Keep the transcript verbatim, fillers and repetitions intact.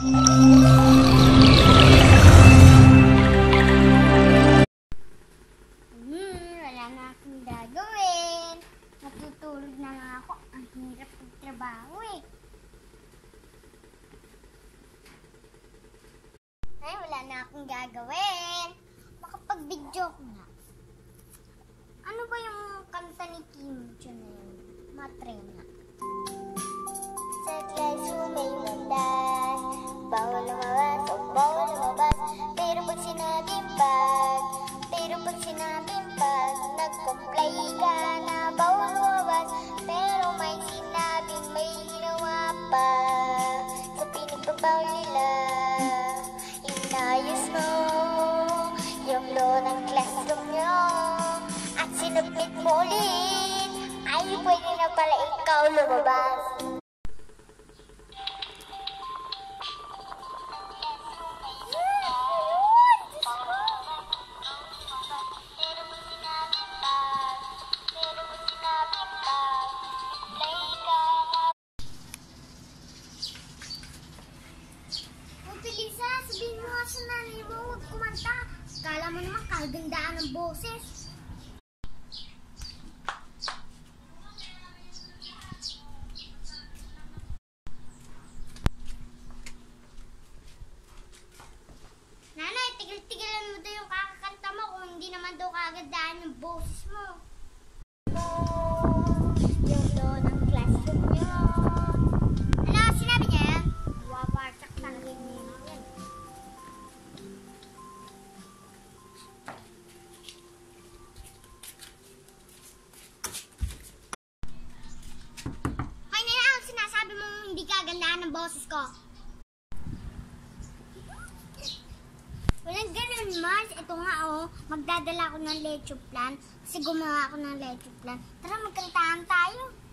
wala na akong gagawin. Natutulog na nga ako. Ang hirap magtrabaho eh. Ay, wala na akong gagawin. Makapag-video ko na. Ano ba yung kanta ni Kim Jong na yun? Matrena. Sa classroom may landas, bawal lumabas o bawal lumabas. Pero pag sinabing pag, pero pag sinabing pag, nag-comply ka na bawal lumabas. Pero may sinabing may ginawa pa sa pinagbabawal nila. Inayos mo yung law ng classroom nyo at sinubmit mo ulit. Ay, pwede na pala ikaw lumabas. Lisa, sabihin mo nga sa nanay mo, huwag kumanta. Kala mo naman kagandaan ng boses. Nanay, tigil-tigilan mo daw yung kakakanta mo kung hindi naman daw kagandaan ng boses mo. Yung doon ang classroom nyo. Ano, sinabi niya yan? Wawarsak talaga niya. Hindi kagandaan ng boses ko. Walang ganun, Mars. Ito nga, oh. Magdadala ako ng Lechu plan. Kasi gumawa ako ng Lechu plan. Tara, magkantahan tayo.